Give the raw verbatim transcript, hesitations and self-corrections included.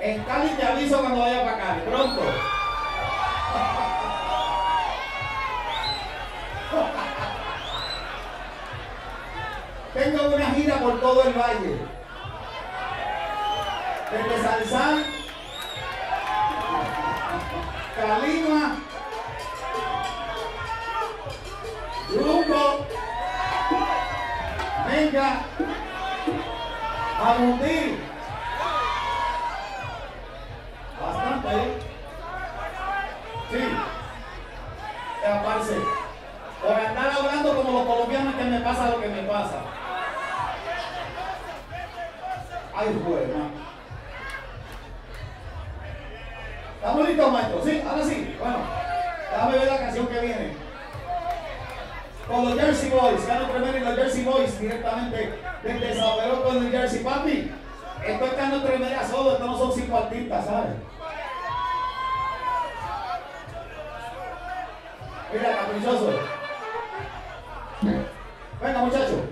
En Cali te aviso cuando vaya para Cali, pronto. Tengo una gira por todo el valle. Desde Salsán, Calima, Rumbo, Venga, Agundí. Bastante, ¿eh? Sí. ¿Qué aparece? Por andar hablando como los colombianos que me pasa lo que me pasa. Ay, juez, man. ¿Estamos listos, maestro? Sí, ahora sí. Bueno, déjame ver la canción que viene. Con los Jersey Boys, Carlos Tremere y los Jersey Boys, directamente desde Sao Pedro con el Jersey. Papi, esto es Carlos Tremere a solo, estos no son cinco artistas, ¿sabes? Mira, caprichoso. Venga, muchachos.